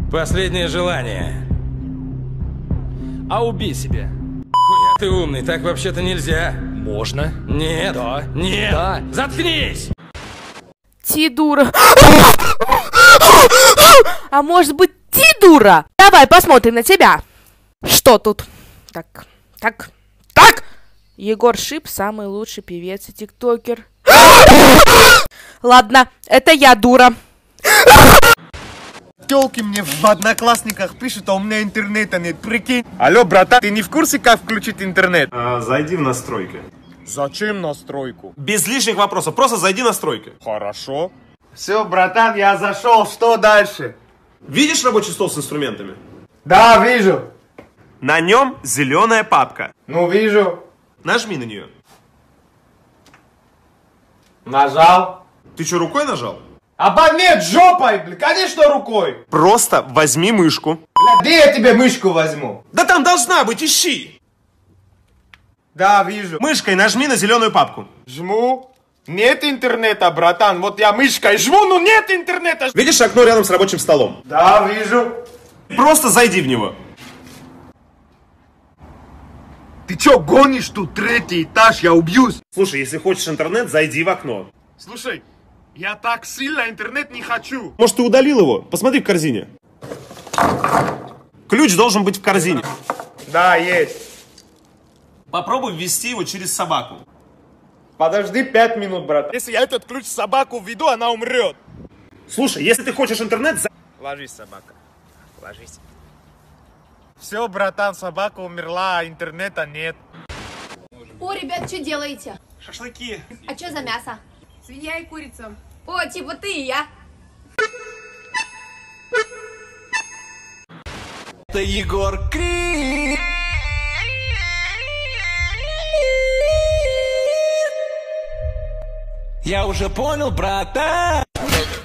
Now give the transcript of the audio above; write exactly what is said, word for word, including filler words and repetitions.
Последнее желание. А убей себя. Хуя ты умный, так вообще-то нельзя. Можно. Нет. Да. Нет. Да. Заткнись! Ти дура. А может быть, ти дура? Давай посмотрим на тебя. Что тут? Так, так, так! Егор Шип самый лучший певец и тиктокер. Ладно, это я дура. Тёлки мне в одноклассниках пишут, а у меня интернета нет, прикинь. Алло, братан, ты не в курсе, как включить интернет? А, зайди в настройки. Зачем настройку? Без лишних вопросов, просто зайди в настройки. Хорошо. Все, братан, я зашел, что дальше? Видишь рабочий стол с инструментами? Да, вижу. На нем зеленая папка. Ну, вижу. Нажми на нее. Нажал. Ты что, рукой нажал? Аба нет, жопой, блин, конечно рукой. Просто возьми мышку. Бля, где я тебе мышку возьму? Да там должна быть, ищи. Да, вижу. Мышкой нажми на зеленую папку. Жму. Нет интернета, братан. Вот я мышкой жму, но нет интернета. Видишь окно рядом с рабочим столом? Да, вижу. Просто зайди в него. Ты чё, гонишь тут третий этаж? Я убьюсь. Слушай, если хочешь интернет, зайди в окно. Слушай, я так сильно интернет не хочу. Может, ты удалил его? Посмотри в корзине. Ключ должен быть в корзине. Да, есть. Попробуй ввести его через собаку. Подожди пять минут, брат. Если я этот ключ в собаку введу, она умрет. Слушай, если ты хочешь интернет... за- Ложись, собака. Ложись. Все, братан, собака умерла, а интернета нет. О, ребят, что делаете? Шашлыки. А что за мясо? Свинья и курица. О, типа ты и я. Это Егор Крид. Я уже понял, братан.